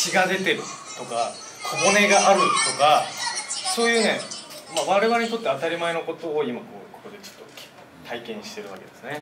血が出てるとか小骨があるとか、そういうね、我々にとって当たり前のことを今ここでちょっと体験してるわけですね。